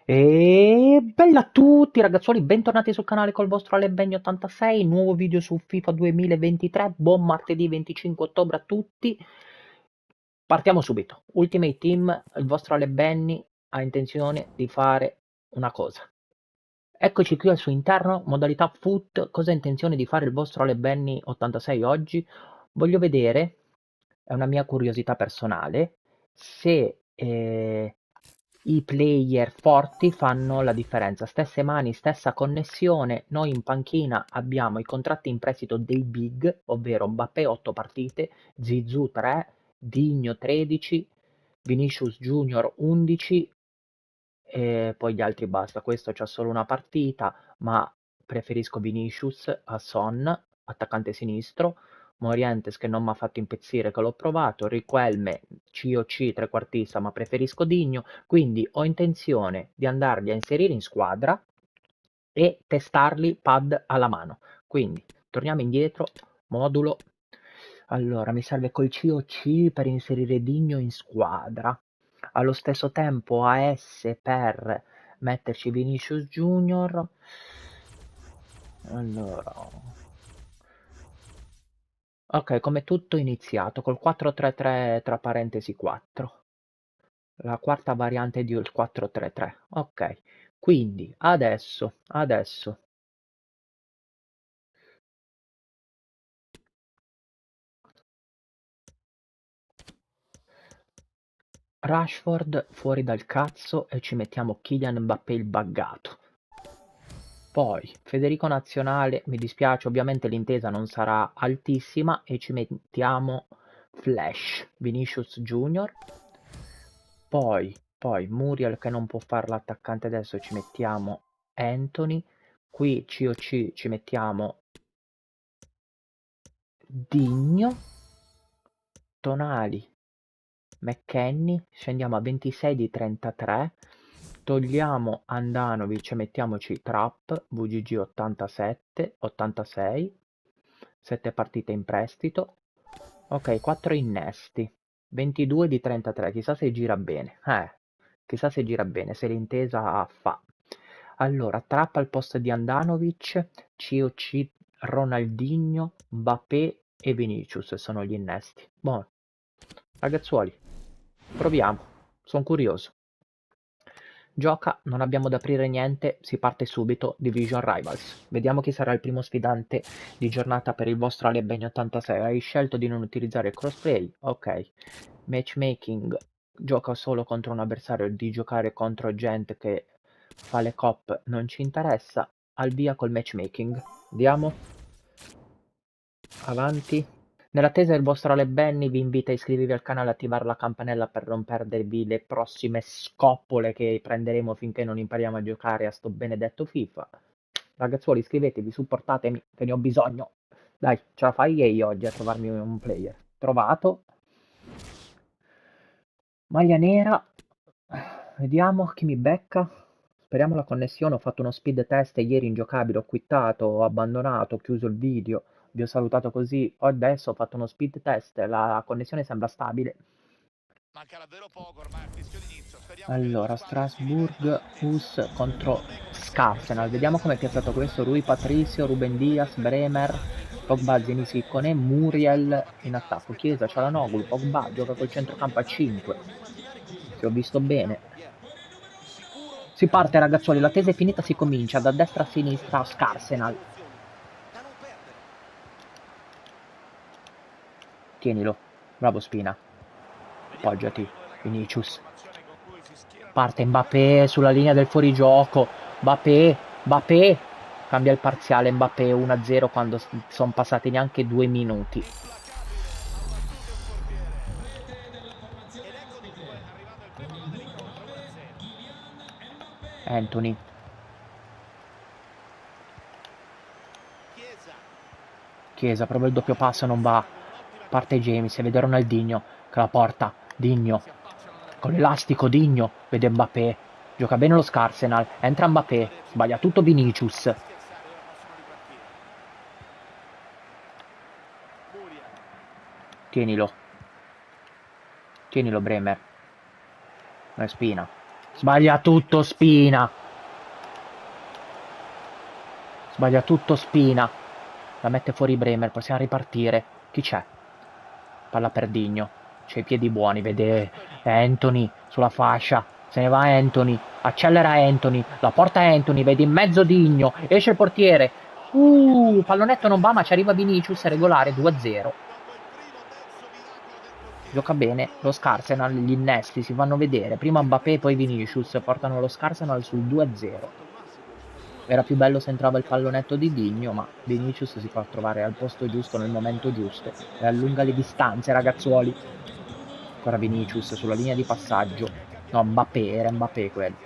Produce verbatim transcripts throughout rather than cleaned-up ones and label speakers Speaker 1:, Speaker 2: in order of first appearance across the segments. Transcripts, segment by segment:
Speaker 1: E bella a tutti ragazzuoli, bentornati sul canale col vostro Alebegno ottantasei, nuovo video su FIFA duemilaventitré, buon martedì venticinque ottobre a tutti. Partiamo subito, Ultimate Team, il vostro Alebenni ha intenzione di fare una cosa. Eccoci qui al suo interno, modalità foot, cosa ha intenzione di fare il vostro Alebenni ottantasei oggi? Voglio vedere, è una mia curiosità personale, se eh, i player forti fanno la differenza. Stesse mani, stessa connessione. Noi in panchina abbiamo i contratti in prestito dei big, ovvero Mbappé otto partite, Zizou tre, Digno tredici, Vinicius Junior undici e poi gli altri basta. Questo c'ha solo una partita, ma preferisco Vinicius a Son, attaccante sinistro. Morientes che non mi ha fatto impazzire, che l'ho provato, Riquelme C O C trequartista, ma preferisco Digno, quindi ho intenzione di andarli a inserire in squadra e testarli pad alla mano. Quindi torniamo indietro, modulo. Allora, mi serve col C O C per inserire Digno in squadra. Allo stesso tempo A S per metterci Vinicius Junior. Allora, ok, come tutto iniziato col quattro tre tre tra parentesi quattro. La quarta variante di il quattro tre tre. Ok, quindi adesso, adesso Rashford fuori dal cazzo e ci mettiamo Kylian Mbappé il buggato. Poi Federico Nazionale, mi dispiace, ovviamente l'intesa non sarà altissima e ci mettiamo Flash, Vinicius Junior. Poi, poi Muriel che non può fare l'attaccante adesso, ci mettiamo Anthony. Qui C O C ci mettiamo Digno. Tonali, McKennie, scendiamo a ventisei di trentatré. Togliamo Andanovic e mettiamoci Trapp, V G G ottantasette, ottantasei, sette partite in prestito. Ok, quattro innesti, ventidue di trentatré, chissà se gira bene. Eh, chissà se gira bene, se l'intesa fa. Allora, Trapp al posto di Andanovic, C O C Ronaldinho, Mbappé e Vinicius sono gli innesti. Buono. Ragazzuoli, proviamo, sono curioso. Gioca, non abbiamo da aprire niente, si parte subito, Division Rivals. Vediamo chi sarà il primo sfidante di giornata per il vostro Alebegno ottantasei. Hai scelto di non utilizzare il crossplay? Ok. Matchmaking, gioca solo contro un avversario, di giocare contro gente che fa le cop non ci interessa. Al via col matchmaking. Andiamo. Avanti. Nell'attesa del vostro Ale Benny vi invito a iscrivervi al canale e attivare la campanella per non perdervi le prossime scoppole che prenderemo finché non impariamo a giocare a sto benedetto FIFA. Ragazzuoli, iscrivetevi, supportatemi, che ne ho bisogno. Dai, ce la fai io oggi a trovarmi un player. Trovato. Maglia nera. Vediamo chi mi becca. Speriamo la connessione. Ho fatto uno speed test ieri ingiocabile. Ho quittato, ho abbandonato, ho chiuso il video. Vi ho salutato così. Adesso ho fatto uno speed test. La connessione sembra stabile.
Speaker 2: Manca davvero poco ormai a fischio d'inizio. Speriamo che le due
Speaker 1: Allora,
Speaker 2: squadre si rivedano.
Speaker 1: Strasburg, Us contro Scarsenal. Vediamo come è piazzato questo. Rui Patricio, Ruben Diaz, Bremer, Pogba, Zenisi Koné, Muriel in attacco. Chiesa, Cialanoglu, Pogba gioca col centrocampo a cinque. Se ho visto bene. Si parte ragazzuoli, la tesa è finita, si comincia da destra a sinistra a Scarsenal. Tienilo, bravo Spina. Appoggiati, Vinicius. Parte Mbappé sulla linea del fuorigioco. Mbappé, Mbappé. Cambia il parziale Mbappé uno a zero quando sono passati neanche due minuti.
Speaker 2: Ed ecco dunque arrivato il primo gol dell'incontro, uno a zero.
Speaker 1: Anthony.
Speaker 2: Chiesa.
Speaker 1: Chiesa, prova il doppio passo, non va. Parte James e vede Ronaldinho che la porta. Digno. Con l'elastico Digno. Vede Mbappé. Gioca bene lo Scarsenal. Entra Mbappé. Sbaglia tutto Vinicius.
Speaker 2: Scherzare della prossima ripartita. Muriel.
Speaker 1: Tienilo. Tienilo Bremer. Non è Spina. Sbaglia tutto Spina. Sbaglia tutto Spina. La mette fuori Bremer, possiamo ripartire. Chi c'è? Palla per Digno. C'ha i piedi buoni, vede Anthony sulla fascia. Se ne va Anthony. Accelera Anthony. La porta Anthony, vede in mezzo Digno. Esce il portiere. Uh, pallonetto non va, ma ci arriva Vinicius, è regolare, due a zero. Gioca bene, lo Scarsenal, gli innesti si fanno vedere. Prima Mbappé, poi Vinicius portano lo Scarsenal sul due a zero. Era più bello se entrava il pallonetto di Digno, ma Vinicius si fa trovare al posto giusto nel momento giusto e allunga le distanze, ragazzuoli. Ancora Vinicius sulla linea di passaggio. No, Mbappé, era Mbappé quello.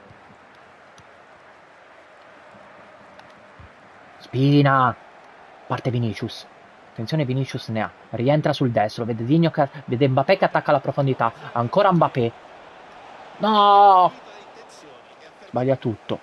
Speaker 1: Spina! Parte Vinicius. Attenzione, Vinicius ne ha. Rientra sul destro, vede Digno che, vede Mbappé che attacca alla profondità. Ancora Mbappé. No! Sbaglia tutto.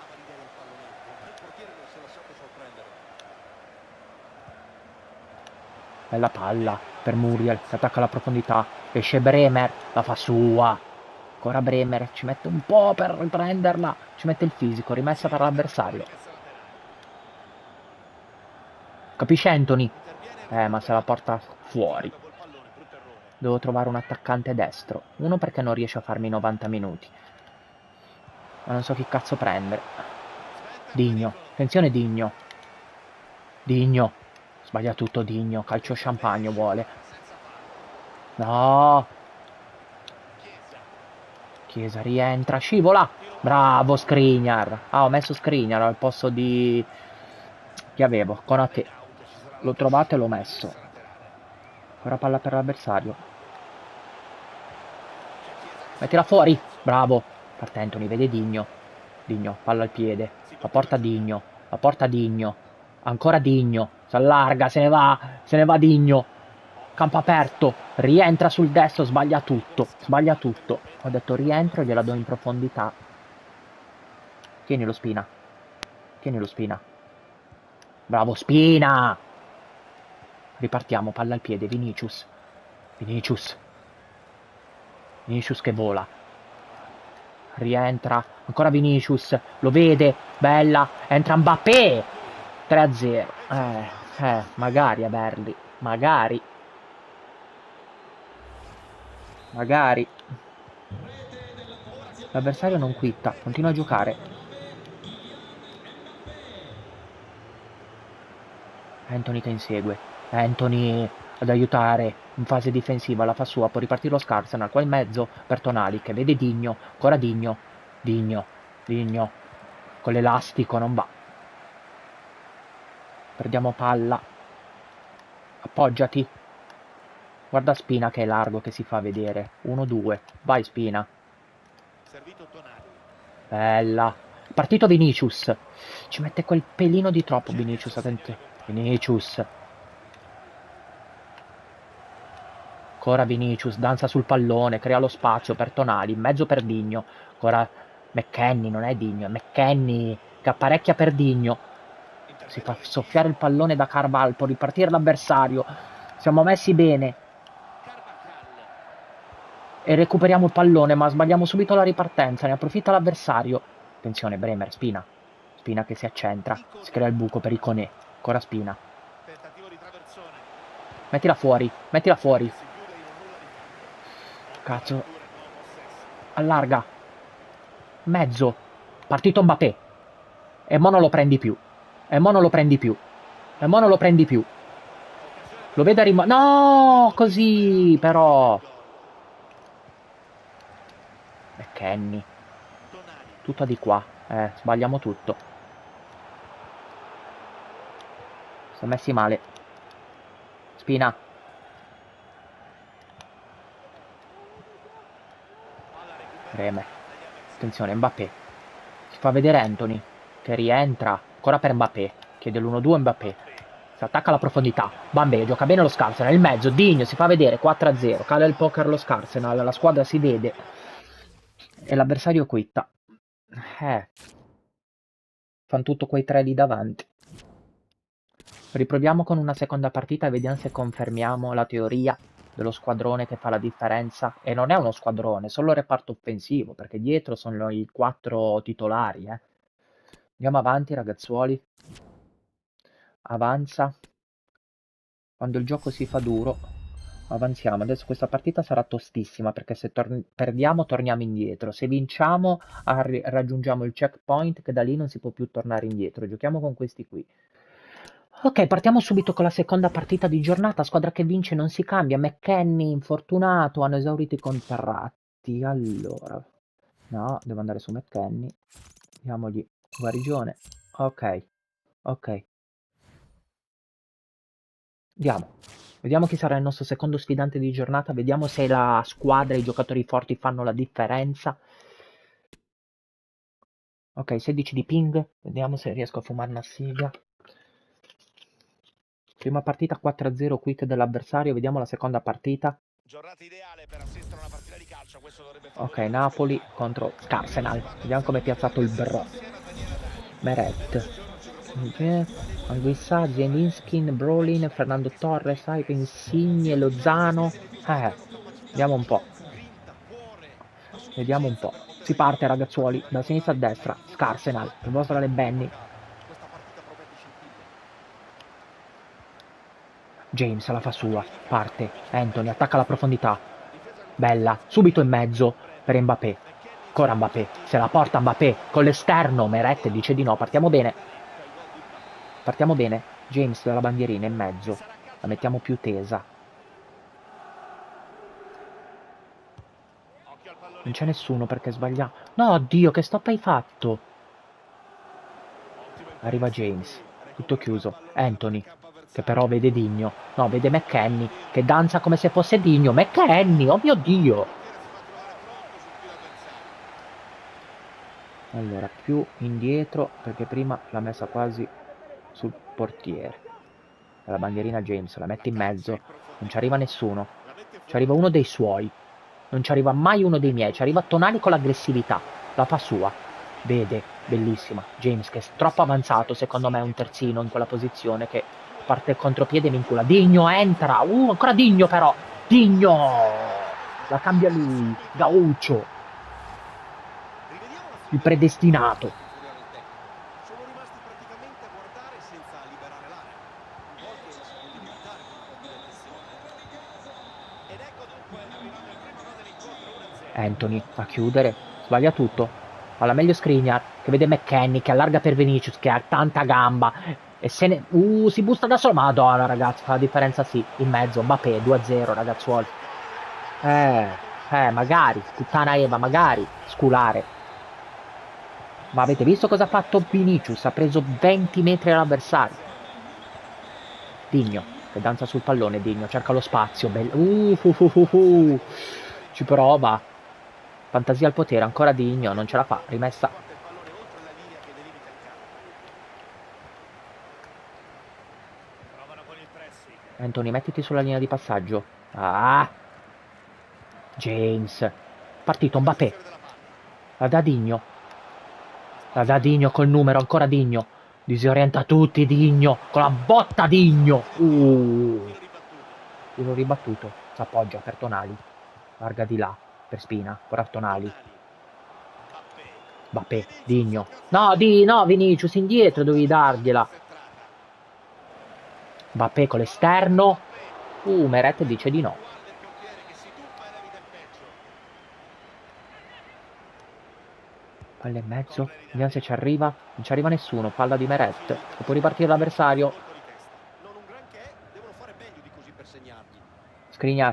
Speaker 1: Bella palla per Muriel che attacca alla profondità. Esce Bremer, la fa sua. Ancora Bremer, ci mette un po' per riprenderla. Ci mette il fisico, rimessa per l'avversario. Capisce Anthony? Eh, ma se la porta fuori. Devo trovare un attaccante destro. Uno perché non riesce a farmi novanta minuti. Ma non so chi cazzo prendere. Digno. Attenzione Digno. Digno. Sbaglia tutto Digno. Calcio champagne vuole. No. Chiesa rientra. Scivola. Bravo Skriniar. Ah, ho messo Skriniar al posto di... Chi avevo? Konate. L'ho trovato e l'ho messo. Ancora palla per l'avversario. Mettila fuori. Bravo. Parte Anthony, vede Digno. Digno, palla al piede. La porta Digno. La porta Digno. Ancora Digno. Si allarga, se ne va. Se ne va Digno. Campo aperto. Rientra sul destro, sbaglia tutto. Sbaglia tutto. Ho detto rientro e gliela do in profondità. Tieni lo Spina. Tieni lo Spina. Bravo Spina. Ripartiamo, palla al piede, Vinicius. Vinicius. Vinicius che vola. Rientra. Ancora Vinicius. Lo vede. Bella. Entra Mbappé. tre a zero. Eh, eh, magari a Berli. Magari. Magari. L'avversario non quitta. Continua a giocare. Anthony che insegue. Anthony ad aiutare in fase difensiva, la fa sua, può ripartire lo Scarsenal, qua in mezzo per Tonali che vede Digno, ancora Digno, Digno, Digno, con l'elastico non va. Perdiamo palla, appoggiati, guarda Spina che è largo che si fa vedere, uno due, vai Spina. Bella, partito Vinicius, ci mette quel pelino di troppo Vinicius, attento, Vinicius. Ancora Vinicius, danza sul pallone, crea lo spazio per Tonali, in mezzo per Digno. Ancora McKennie, non è Digno, è McKennie che apparecchia per Digno. Si fa soffiare il pallone da Carval, può ripartire l'avversario. Siamo messi bene. E recuperiamo il pallone, ma sbagliamo subito la ripartenza, ne approfitta l'avversario. Attenzione, Bremer, Spina. Spina che si accentra, si crea il buco per Iconé. Ancora Spina. Mettila fuori, mettila fuori. Cazzo. Allarga. Mezzo. Partito Mbappé. E mo non lo prendi più. E mo non lo prendi più. E mo non lo prendi più. Lo vede rim... No! Così, però. McKennie. Tutto di qua. Eh, sbagliamo tutto. Siamo messi male. Spina. Bremer. Attenzione, Mbappé. Si fa vedere Anthony, che rientra. Ancora per Mbappé. Chiede l'uno due Mbappé. Si attacca alla profondità. Bambè, gioca bene lo Scarsenal. Il mezzo, Digno, si fa vedere. quattro a zero. Cala il poker lo Scarsenal. La squadra si vede. E l'avversario quitta. Eh. Fanno tutto quei tre lì davanti. Riproviamo con una seconda partita e vediamo se confermiamo la teoria dello squadrone che fa la differenza. E non è uno squadrone, è solo il reparto offensivo, perché dietro sono i quattro titolari. Eh. Andiamo avanti, ragazzuoli. Avanza. Quando il gioco si fa duro, avanziamo. Adesso questa partita sarà tostissima, perché se tor perdiamo torniamo indietro. Se vinciamo raggiungiamo il checkpoint, che da lì non si può più tornare indietro. Giochiamo con questi qui. Ok, partiamo subito con la seconda partita di giornata. Squadra che vince non si cambia. McKennie, infortunato, hanno esaurito i contratti. Allora, no, devo andare su McKennie. Diamogli guarigione. Ok, ok. Andiamo. Vediamo chi sarà il nostro secondo sfidante di giornata. Vediamo se la squadra e i giocatori forti fanno la differenza. Ok, sedici di ping. Vediamo se riesco a fumare una siga. Prima partita quattro a zero, quit dell'avversario. Vediamo la seconda partita.
Speaker 2: Giornata ideale per assistere a una partita di calcio. Questo dovrebbe
Speaker 1: Ok, Napoli contro Arsenal. Vediamo come è piazzato il bro. Meret. Anguissa, Zielinski, Brolin, Fernando Torres, Insigne, Lozano. Eh, vediamo un po'. Vediamo un po'. Si parte, ragazzuoli, da sinistra a destra. Arsenal, il vostro Ale Benny. James la fa sua, parte, Anthony attacca la profondità, bella, subito in mezzo per Mbappé, ancora Mbappé, se la porta Mbappé con l'esterno, Meret dice di no, partiamo bene, partiamo bene, James della bandierina in mezzo, la mettiamo più tesa, non c'è nessuno perché sbaglia, no Dio che stop hai fatto, arriva James, tutto chiuso, Anthony, che però vede Digno, no, vede McKennie, che danza come se fosse Digno, McKennie, oh mio Dio! Allora, più indietro, perché prima l'ha messa quasi sul portiere. La bandierina James, la mette in mezzo, non ci arriva nessuno, ci arriva uno dei suoi, non ci arriva mai uno dei miei, ci arriva Tonali con l'aggressività, la fa sua, vede, bellissima, James che è troppo avanzato, secondo me è un terzino in quella posizione che parte il contropiede e mi incula, Digno entra, uh, ancora Digno però, Digno, la cambia lui, Gaucho, il predestinato.
Speaker 2: Sono rimasti praticamente a guardare senza liberare l'area. Un gol che si può diventare con un po' più di attenzione. Ed ecco dunque arrivato il primo gol dell'incontro uno a zero.
Speaker 1: Anthony a chiudere, sbaglia tutto. Alla meglio Skriniar che vede McKennie che allarga per Vinicius che ha tanta gamba e se ne... Uh, si busta da solo. Madonna ragazzi, fa la differenza sì, in mezzo, Mbappé due a zero ragazzuoli. Eh, eh, magari, puttana Eva, magari, sculare. Ma avete visto cosa ha fatto Vinicius? Ha preso venti metri all'avversario. Digno, che danza sul pallone, Digno, cerca lo spazio. Bello. Uh, uh, uh, uh, uh. Ci prova. Fantasia al potere, ancora Digno, non ce la fa, rimessa. Anthony, mettiti sulla linea di passaggio. Ah! James. Partito Mbappé. La dà Digno. La dà Digno col numero, ancora Digno. Disorienta tutti Digno, con la botta Digno. Uh. Tiro ribattuto, s'appoggia per Tonali. Larga di là, per Spina, per Tonali. Mbappé, Digno. No, di, no, Vinicius, indietro dovevi dargliela. Mbappé con l'esterno. Uh, Meret dice di no. Palla in mezzo, vediamo se ci arriva. Non ci arriva nessuno, palla di Meret. E può ripartire l'avversario. Skriniar.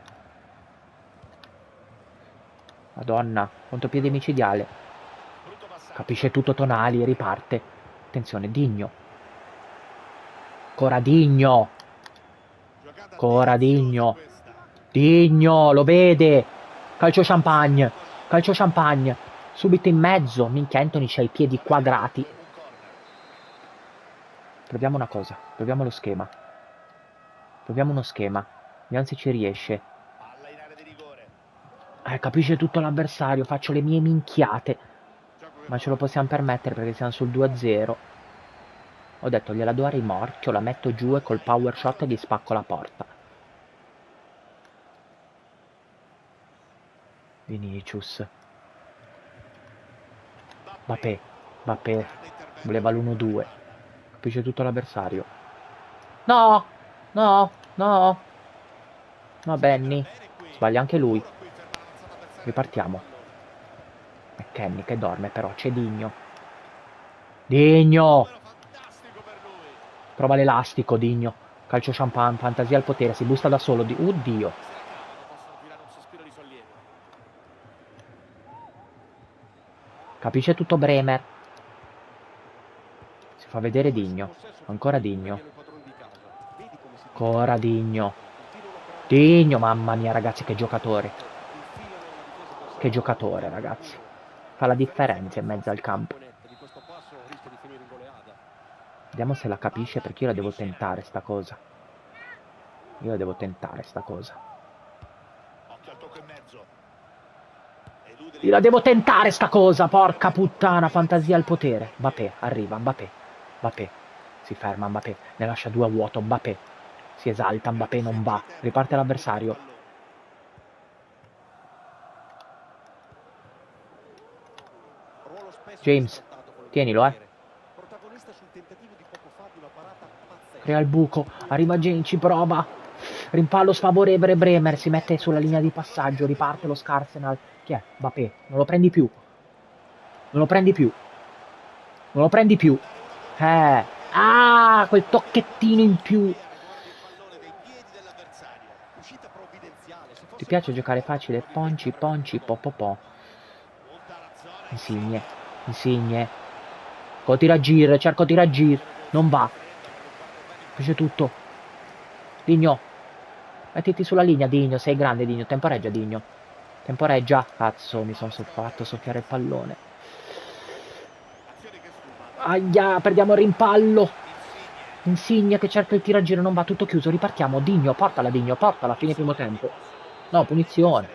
Speaker 1: Madonna, contropiede micidiale. Capisce tutto Tonali e riparte. Attenzione, Digno. Ancora Digno. Ancora Digno. Digno, lo vede. Calcio champagne. Calcio champagne. Subito in mezzo. Minchia, Anthony c'ha i piedi quadrati. Proviamo una cosa. Proviamo lo schema. Proviamo uno schema. Vediamo se ci riesce. Eh, capisce tutto l'avversario. Faccio le mie minchiate. Ma ce lo possiamo permettere perché siamo sul due a zero. Ho detto gliela do a rimorchio, la metto giù e col power shot gli spacco la porta. Vinicius. Mbappé. Mbappé. Voleva l'uno due. Capisce tutto l'avversario. No! No! No! No, Benny. Sbaglia anche lui. Ripartiamo. McKennie che dorme però. C'è Digno. Digno! Prova l'elastico, Digno. Calcio champagne, fantasia al potere. Si busta da solo. Di... Oddio. Capisce tutto Bremer. Si fa vedere Digno. Ancora Digno. Ancora Digno. Digno, mamma mia ragazzi, che giocatore. Che giocatore ragazzi. Fa la differenza in mezzo al campo. Vediamo se la capisce, perché io la devo tentare sta cosa. Io la devo tentare sta cosa. Io la devo tentare sta cosa, porca puttana, fantasia al potere. Mbappé, arriva, Mbappé. Mbappé. Si ferma Mbappé, ne lascia due a vuoto, Mbappé. Si esalta, Mbappé non va. Riparte l'avversario. James, tienilo, eh. Crea il buco, arriva James, ci prova. Rimpallo sfavorevole, Bremer si mette sulla linea di passaggio, riparte lo Scarsenal. Chi è? Mbappé, non lo prendi più. Non lo prendi più. Non lo prendi più. Eh. Ah, quel tocchettino in più. Ti piace giocare facile? Ponci, ponci, po po po. Insigne, Insigne. Cerco tiragir, cerco tiragir. Non va. Fece tutto. Digno. Mettiti sulla linea, Digno. Sei grande, Digno. Temporeggia, Digno. Temporeggia. Cazzo, mi sono fatto soffiare il pallone. Aia, perdiamo il rimpallo. Insigne che cerca il tiragiro, non va, tutto chiuso. Ripartiamo. Digno, portala, Digno, portala. Fine primo tempo. No, punizione.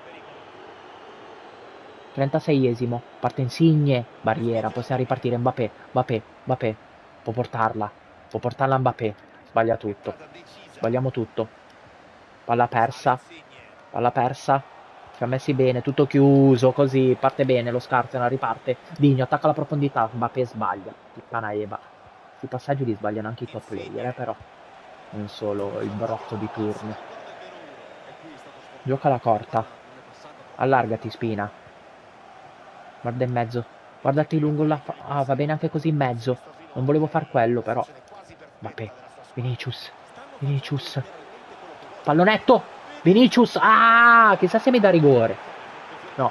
Speaker 1: trentaseiesimo. Parte Insigne. Barriera. Possiamo ripartire. Mbappé. Mbappé. Mbappé. Può portarla. Può portarla Mbappé. Sbaglia tutto. Sbagliamo tutto. Palla persa. Palla persa. Ci ha messi bene. Tutto chiuso. Così. Parte bene. Lo Scarsenal riparte. Digno. Attacca la profondità. Mbappé sbaglia. Puttana Eva. Sui passaggi li sbagliano anche i top player. Eh, però. Non solo il brocco di turno. Gioca la corta. Allargati, Spina. Guarda in mezzo. Guardati lungo la... Ah, va bene anche così in mezzo. Non volevo far quello, però. Mbappé. Vinicius. Vinicius. Pallonetto. Vinicius. Ah, chissà se mi dà rigore. No.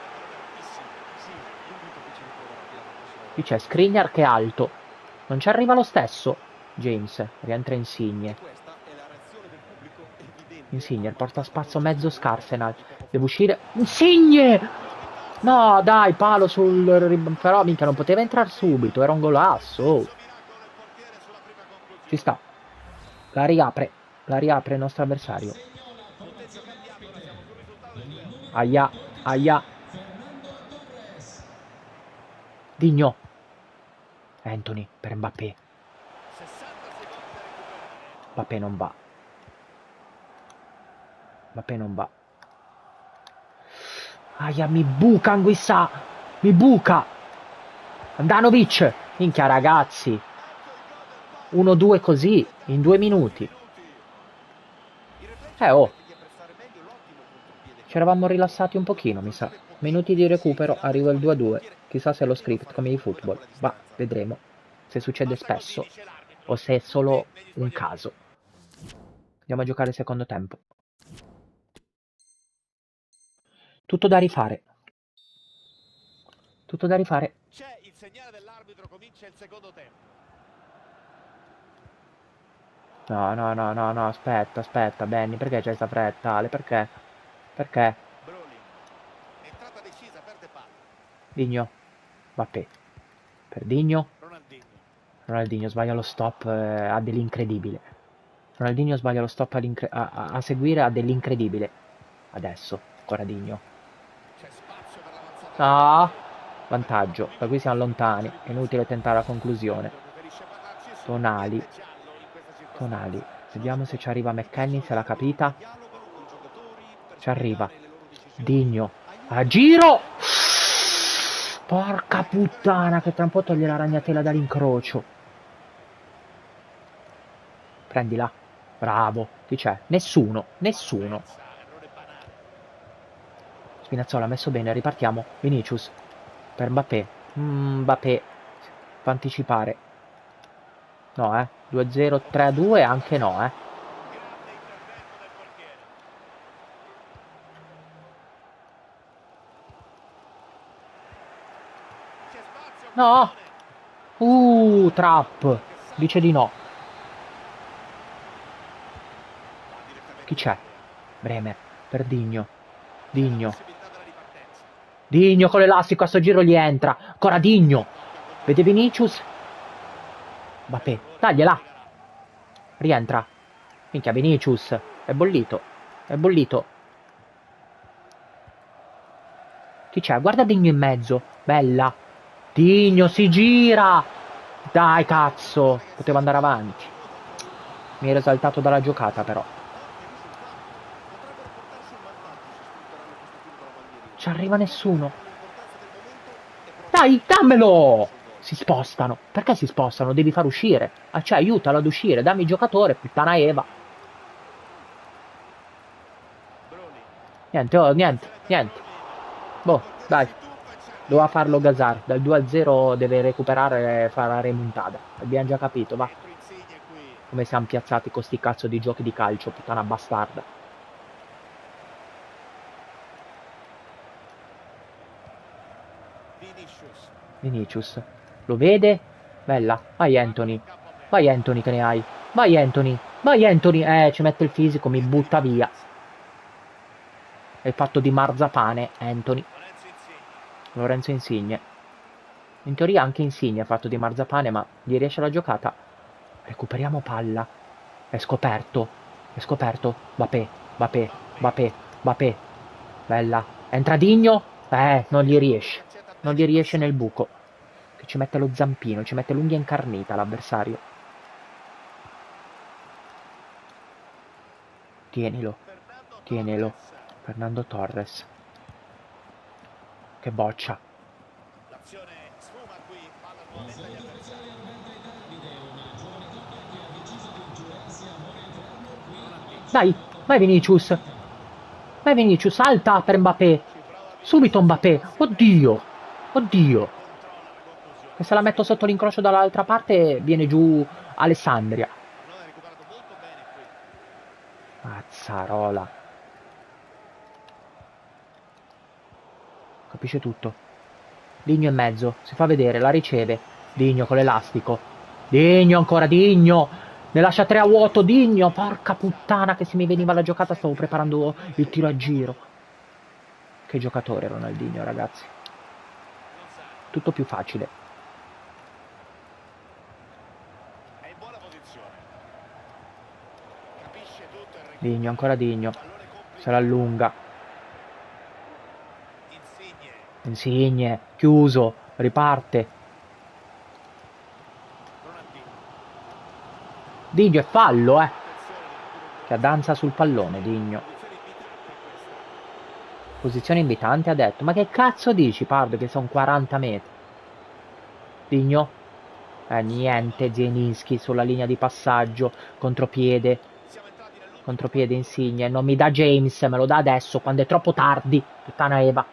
Speaker 1: Qui c'è Skriniar che è alto. Non ci arriva lo stesso. James. Rientra Insigne. Insigne. Porta spazio mezzo Scarsenal. Devo uscire. Insigne! No, dai, palo sul... Però, minchia, non poteva entrare subito. Era un golasso. Oh. Ci sta. La riapre. La riapre il nostro avversario. Aia. Aia. Digno. Anthony per Mbappé. Mbappé non va. Mbappé non va. Aia, mi buca Anguissa. Mi buca. Andanovic. Minchia, ragazzi. uno due così, in due minuti. Eh, oh. Ci eravamo rilassati un pochino, mi sa. Minuti di recupero, arriva il due a due. Chissà se è lo script come di football. Ma vedremo se succede spesso o se è solo un caso. Andiamo a giocare il secondo tempo. Tutto da rifare. Tutto da rifare.
Speaker 2: C'è il segnale dell'arbitro, comincia il secondo tempo.
Speaker 1: No, no, no, no, no, aspetta, aspetta, Benny, perché c'è questa fretta? Ale, perché? Perché?
Speaker 2: Entrata decisa, perde palla.
Speaker 1: Digno. Mbappé. Per Digno.
Speaker 2: Ronaldinho.
Speaker 1: Ronaldinho sbaglia lo stop, eh, ha dell'incredibile. Ronaldinho sbaglia lo stop a, a, a seguire, ha dell'incredibile. Adesso, ancora Digno.
Speaker 2: C'è spazio per l'avanzata.
Speaker 1: Ah, vantaggio, da qui siamo lontani, è inutile tentare la conclusione. Tonali. Tonali. Vediamo se ci arriva McKennie, se l'ha capita. Ci arriva. Digno. A giro. Porca puttana, che tra un po' toglie la ragnatela dall'incrocio. Prendila. Bravo. Chi c'è? Nessuno. Nessuno. Spinazzola, messo bene. Ripartiamo. Vinicius. Per Mbappé. Mm, Mbappé. Fa anticipare. No, eh. due a zero, tre a due, anche no, eh. No. Uh, trap. Dice di no. Chi c'è? Bremer. Per Digno. Digno. Digno con l'elastico, a sto giro gli entra. Ancora Digno. Vede Vinicius. Mbappé. Tagliela. Rientra. Minchia, Vinicius. È bollito. È bollito. Chi c'è? Guarda Digno in mezzo. Bella. Digno si gira. Dai, cazzo. Poteva andare avanti. Mi ero esaltato dalla giocata, però. Ci arriva nessuno. Dai, dammelo! Si spostano. Perché si spostano? Devi far uscire. Ah, cioè, aiutalo ad uscire. Dammi il giocatore, puttana Eva. Niente, oh, niente, niente. Boh, dai. Doveva farlo Gazar. Dal due a zero deve recuperare e fare la remontata. Abbiamo già capito, va. Come siamo piazzati con sti cazzo di giochi di calcio, puttana bastarda. Vinicius. Lo vede? Bella. Vai Anthony. Vai Anthony che ne hai. Vai Anthony. Vai Anthony. Eh, ci mette il fisico, mi butta via. È fatto di marzapane, Anthony. Lorenzo Insigne. In teoria anche Insigne è fatto di marzapane, ma gli riesce la giocata. Recuperiamo palla. È scoperto. È scoperto. Mbappé. Mbappé. Mbappé. Mbappé. Bella. Entra Digno. Eh, non gli riesce. Non gli riesce nel buco. Che ci mette lo zampino. Ci mette l'unghia incarnita l'avversario. Tienilo. Tienilo. Fernando Torres. Che boccia. Dai, vai Vinicius. Vai Vinicius, salta per Mbappé. Subito Mbappé. Oddio. Oddio. Che se la metto sotto l'incrocio dall'altra parte viene giù Alessandria. Mazzarola. Capisce tutto. Digno in mezzo. Si fa vedere, la riceve. Digno con l'elastico. Digno ancora, Digno. Ne lascia tre a vuoto, Digno. Porca puttana che se mi veniva la giocata stavo preparando il tiro a giro. Che giocatore Ronaldinho, ragazzi. Tutto più facile. Digno, ancora Digno. Se l'allunga. Insigne, chiuso, riparte. Digno è fallo, eh. Che danza sul pallone, Digno. Posizione invitante ha detto. Ma che cazzo dici, Pardo, che sono quaranta metri? Digno. Eh, niente, Zielinski sulla linea di passaggio. Contropiede. Contropiede Insigne. Non mi dà James, me lo dà adesso, quando è troppo tardi. Puttana Eva.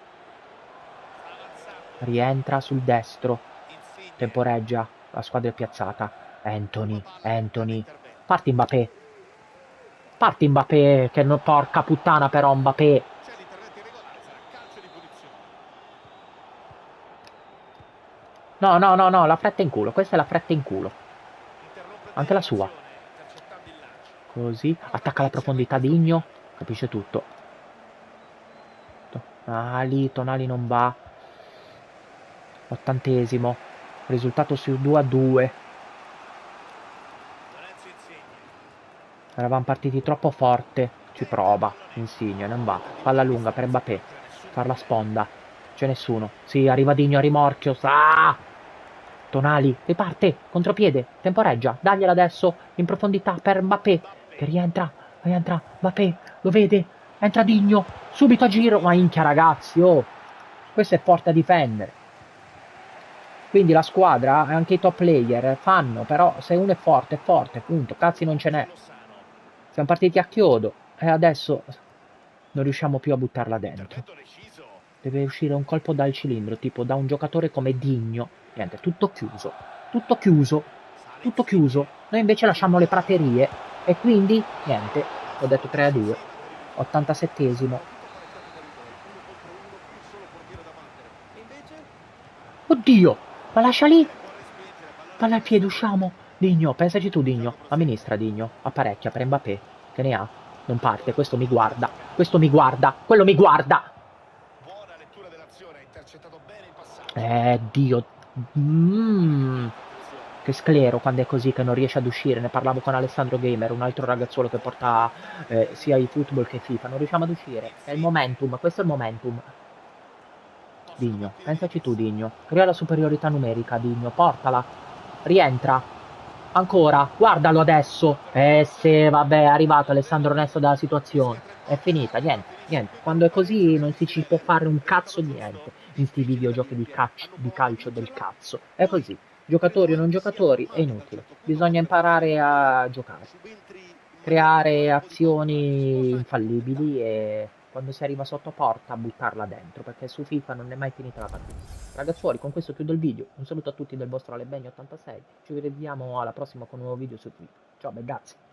Speaker 1: Rientra sul destro. Temporeggia. La squadra è piazzata. Anthony. Anthony. Parti Mbappé. Parti Mbappé. Che no, porca puttana però Mbappé. No, no, no, no, la fretta in culo. Questa è la fretta in culo. Anche la sua. Così. Attacca la profondità Digno. Capisce tutto. Tonali, Tonali non va. Ottantesimo. Risultato su due a due. Eravamo partiti troppo forte. Ci prova. Insigne, non va. Palla lunga per Mbappé. Far la sponda. C'è nessuno. Sì, arriva Digno a rimorchio. Ah! Tonali, riparte, contropiede, temporeggia, dagliela adesso, in profondità per Mbappé, che rientra, rientra, Mbappé, lo vede, entra Digno, subito a giro, ma minchia ragazzi, oh, questo è forte a difendere. Quindi la squadra, anche i top player, fanno, però se uno è forte, è forte, punto, cazzi non ce n'è. Siamo partiti a chiodo e adesso non riusciamo più a buttarla dentro. Deve uscire un colpo dal cilindro, tipo da un giocatore come Digno. Niente, tutto chiuso, tutto chiuso, tutto chiuso. Noi invece lasciamo le praterie e quindi, niente, ho detto tre a due. ottantasettesimo. Oddio, ma lascia lì. Palla al piede, usciamo. Digno, pensaci tu, Digno. Amministra, Digno. Apparecchia per Mbappé. Che ne ha? Non parte, questo mi guarda. Questo mi guarda. Quello mi guarda.
Speaker 2: Buona lettura dell'azione, ha intercettato bene il passaggio.
Speaker 1: Eh, Dio. Mm. Che sclero quando è così che non riesce ad uscire. Ne parlavo con Alessandro Gamer, un altro ragazzuolo che porta eh, sia i football che FIFA. Non riusciamo ad uscire. È il momentum, questo è il momentum. Digno, pensaci tu, Digno. Crea la superiorità numerica, Digno. Portala. Rientra. Ancora. Guardalo adesso. Eh sì, vabbè, è arrivato Alessandro Nesto dalla situazione. È finita, niente, niente. Quando è così non si ci può fare un cazzo di niente in sti videogiochi di, calcio, di calcio del cazzo. È così. Giocatori o non giocatori, è inutile. Bisogna imparare a giocare. Creare azioni infallibili e quando si arriva sotto porta buttarla dentro, perché su FIFA non è mai finita la partita. Ragazzuoli, con questo chiudo il video. Un saluto a tutti del vostro Alebegno ottantasei. Ci vediamo alla prossima con un nuovo video su FIFA. Ciao, ragazzi.